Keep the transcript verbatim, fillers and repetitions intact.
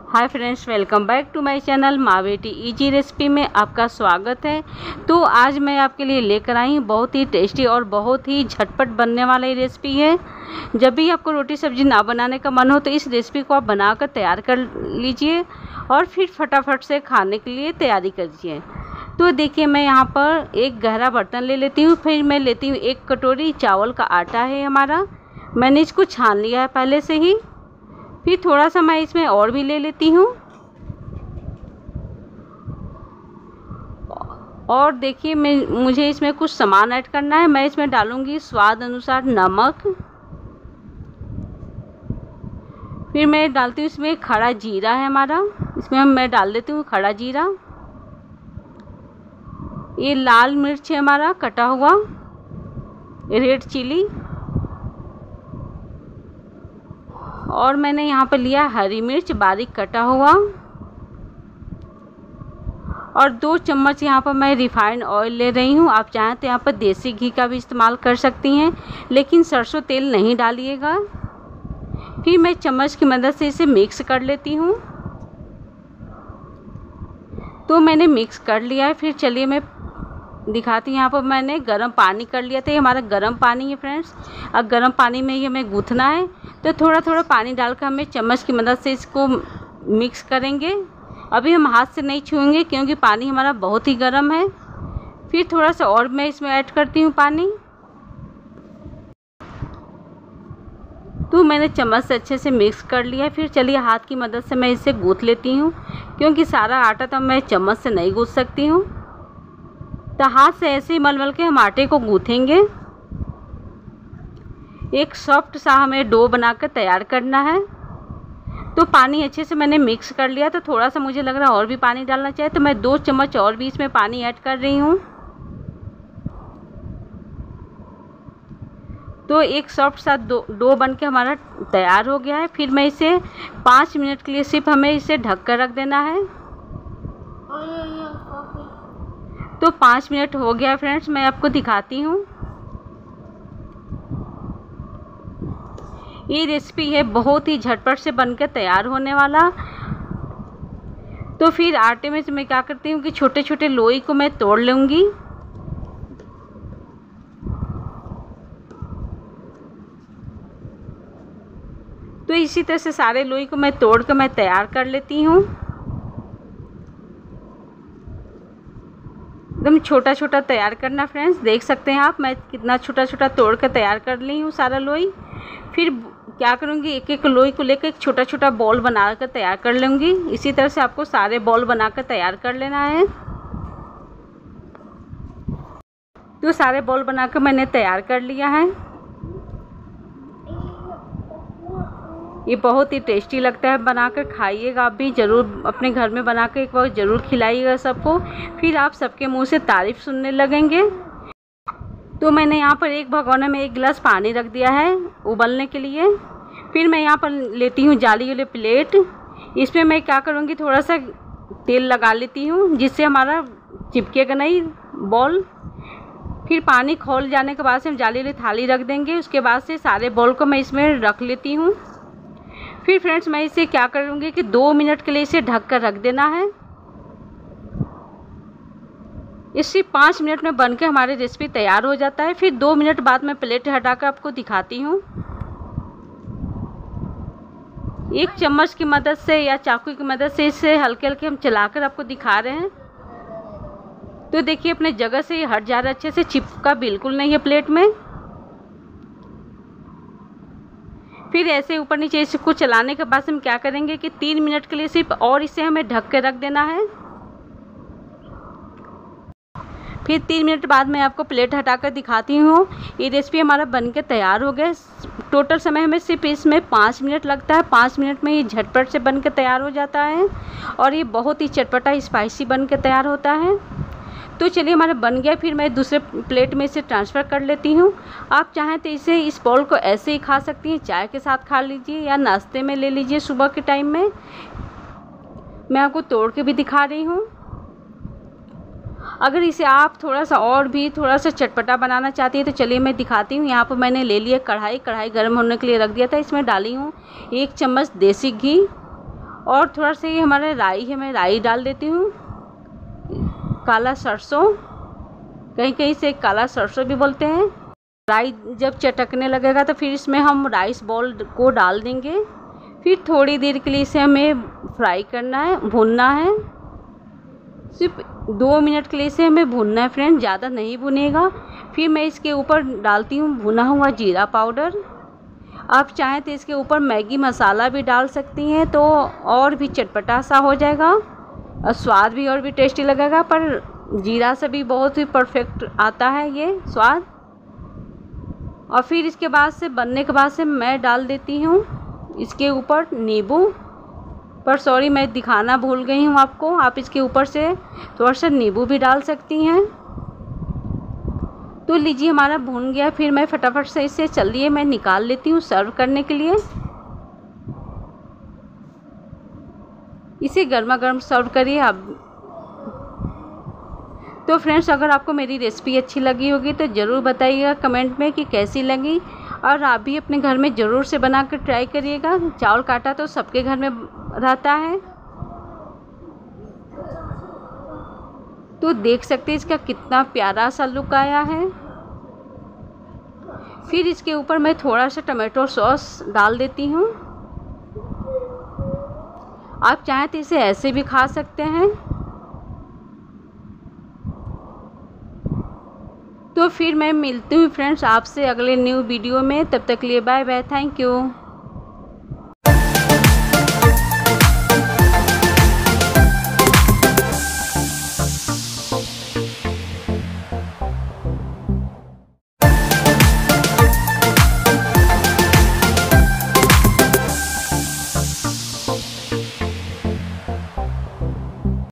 Hi friends, welcome back to my channel माँ बेटी easy recipe में आपका स्वागत है। तो आज मैं आपके लिए लेकर आई हूँ बहुत ही टेस्टी और बहुत ही झटपट बनने वाला ये रेसिपी है। जब भी आपको रोटी सब्जी ना बनाने का मन हो तो इस रेसिपी को आप बनाकर तैयार कर लीजिए और फिर फटाफट से खाने के लिए तैयारी करिए। तो देखिए, मैं यहाँ पर एक गहरा बर्तन ले लेती हूँ। फिर मैं लेती हूँ एक कटोरी चावल का आटा है हमारा। मैंने इसको छान लिया है पहले से ही। फिर थोड़ा सा मैं इसमें और भी ले लेती हूँ। और देखिए, मैं मुझे इसमें कुछ सामान ऐड करना है। मैं इसमें डालूँगी स्वाद अनुसार नमक। फिर मैं डालती हूँ इसमें खड़ा जीरा है हमारा, इसमें मैं डाल देती हूँ खड़ा जीरा। ये लाल मिर्च है हमारा कटा हुआ, रेड चिली। और मैंने यहाँ पर लिया हरी मिर्च बारीक कटा हुआ। और दो चम्मच यहाँ पर मैं रिफाइंड ऑयल ले रही हूँ। आप चाहें तो यहाँ पर देसी घी का भी इस्तेमाल कर सकती हैं, लेकिन सरसों तेल नहीं डालिएगा। फिर मैं चम्मच की मदद से इसे मिक्स कर लेती हूँ। तो मैंने मिक्स कर लिया है। फिर चलिए मैं दिखाती हूँ। यहाँ पर मैंने गर्म पानी कर लिया था। ये हमारा गर्म पानी है फ्रेंड्स। अब गर्म पानी में ये हमें गूँथना है, तो थोड़ा थोड़ा पानी डालकर हमें चम्मच की मदद से इसको मिक्स करेंगे। अभी हम हाथ से नहीं छूएंगे क्योंकि पानी हमारा बहुत ही गर्म है। फिर थोड़ा सा और मैं इसमें ऐड करती हूँ पानी। तो मैंने चम्मच से अच्छे से मिक्स कर लिया। फिर चलिए हाथ की मदद से मैं इसे गूँथ लेती हूँ, क्योंकि सारा आटा तो मैं चम्मच से नहीं गूँथ सकती हूँ। तो हाथ से ऐसे ही मल मल के हम आटे को गूँथेंगे। एक सॉफ्ट सा हमें डो बनाकर तैयार करना है। तो पानी अच्छे से मैंने मिक्स कर लिया। तो थोड़ा सा मुझे लग रहा है और भी पानी डालना चाहिए, तो मैं दो चम्मच और भी इसमें पानी ऐड कर रही हूँ। तो एक सॉफ्ट सा डो डो बन के हमारा तैयार हो गया है। फिर मैं इसे पाँच मिनट के लिए सिर्फ हमें इसे ढक कर रख देना है। तो पाँच मिनट हो गया फ्रेंड्स, मैं आपको दिखाती हूँ। ये रेसिपी है बहुत ही झटपट से बनकर तैयार होने वाला। तो फिर आटे में से मैं क्या करती हूँ कि छोटे छोटे लोई को मैं तोड़ लूँगी। तो इसी तरह से सारे लोई को मैं तोड़ कर मैं तैयार कर लेती हूँ। एकदम छोटा छोटा तैयार करना फ्रेंड्स। देख सकते हैं आप, मैं कितना छोटा छोटा तोड़ कर तैयार कर ली हूँ सारा लोई। फिर क्या करूँगी, एक एक लोई को लेकर एक छोटा छोटा बॉल बनाकर तैयार कर लूँगी। इसी तरह से आपको सारे बॉल बनाकर तैयार कर लेना है। तो सारे बॉल बनाकर मैंने तैयार कर लिया है। ये बहुत ही टेस्टी लगता है, बनाकर खाइएगा। आप भी ज़रूर अपने घर में बनाकर एक बार ज़रूर खिलाइएगा सबको। फिर आप सबके मुंह से तारीफ़ सुनने लगेंगे। तो मैंने यहाँ पर एक भगोने में एक गिलास पानी रख दिया है उबलने के लिए। फिर मैं यहाँ पर लेती हूँ जाली वाले प्लेट। इसमें मैं क्या करूँगी, थोड़ा सा तेल लगा लेती हूँ जिससे हमारा चिपकेगा नहीं बॉल। फिर पानी खौल जाने के बाद से हम जाली वाली थाली रख देंगे। उसके बाद से सारे बॉल को मैं इसमें रख लेती हूँ। फिर फ्रेंड्स मैं इसे क्या करूँगी कि दो मिनट के लिए इसे ढक कर रख देना है। इससे पाँच मिनट में बनके हमारी रेसिपी तैयार हो जाता है। फिर दो मिनट बाद मैं प्लेट हटाकर आपको दिखाती हूँ। एक चम्मच की मदद से या चाकू की मदद से इसे हल्के हल्के हम चलाकर आपको दिखा रहे हैं। तो देखिए, अपने जगह से ये हट जा रहा है, अच्छे से चिपका बिल्कुल नहीं है प्लेट में। फिर ऐसे ऊपर नीचे इसको चलाने के बाद हम क्या करेंगे कि तीन मिनट के लिए सिर्फ और इसे हमें ढक के रख देना है। फिर तीन मिनट बाद मैं आपको प्लेट हटाकर दिखाती हूँ। ये रेसिपी हमारा बनकर तैयार हो गया। टोटल समय हमें सिर्फ इसमें पाँच मिनट लगता है। पाँच मिनट में ये झटपट से बनकर तैयार हो जाता है और ये बहुत ही चटपटा स्पाइसी बनकर तैयार होता है। तो चलिए, हमारा बन गया। फिर मैं दूसरे प्लेट में इसे ट्रांसफ़र कर लेती हूँ। आप चाहें तो इसे इस बॉल को ऐसे ही खा सकती हैं, चाय के साथ खा लीजिए या नाश्ते में ले लीजिए सुबह के टाइम में। मैं आपको तोड़ के भी दिखा रही हूँ। अगर इसे आप थोड़ा सा और भी थोड़ा सा चटपटा बनाना चाहती हैं तो चलिए मैं दिखाती हूँ। यहाँ पर मैंने ले लिया कढ़ाई। कढ़ाई गर्म होने के लिए रख दिया था। इसमें डाली हूँ एक चम्मच देसी घी और थोड़ा सा ये हमारा राई है, मैं राई डाल देती हूँ। काला सरसों, कहीं कहीं से काला सरसों भी बोलते हैं। राई जब चटकने लगेगा तो फिर इसमें हम राइस बॉल को डाल देंगे। फिर थोड़ी देर के लिए इसे हमें फ्राई करना है, भूनना है। सिर्फ दो मिनट के लिए इसे हमें भूनना है फ्रेंड, ज़्यादा नहीं भुनेगा। फिर मैं इसके ऊपर डालती हूँ भुना हुआ जीरा पाउडर। आप चाहें तो इसके ऊपर मैगी मसाला भी डाल सकती हैं, तो और भी चटपटा सा हो जाएगा और स्वाद भी और भी टेस्टी लगेगा। पर जीरा से भी बहुत ही परफेक्ट आता है ये स्वाद। और फिर इसके बाद से बनने के बाद से मैं डाल देती हूँ इसके ऊपर नींबू। पर सॉरी, मैं दिखाना भूल गई हूँ आपको, आप इसके ऊपर से थोड़ा सा नींबू भी डाल सकती हैं। तो लीजिए हमारा भून गया। फिर मैं फटाफट से इसे चलिए मैं निकाल लेती हूँ सर्व करने के लिए। इसे गर्मा गर्म सर्व करिए आप। तो फ्रेंड्स, अगर आपको मेरी रेसिपी अच्छी लगी होगी तो ज़रूर बताइएगा कमेंट में कि कैसी लगी, और आप भी अपने घर में ज़रूर से बना कर ट्राई करिएगा। चावल का आटा तो सबके घर में रहता है। तो देख सकते हैं इसका कितना प्यारा सा लुक आया है। फिर इसके ऊपर मैं थोड़ा सा टमाटो सॉस डाल देती हूँ। आप चाहें तो इसे ऐसे भी खा सकते हैं। तो फिर मैं मिलती हूँ फ्रेंड्स आपसे अगले न्यू वीडियो में। तब तक के लिए बाय बाय, थैंक यू।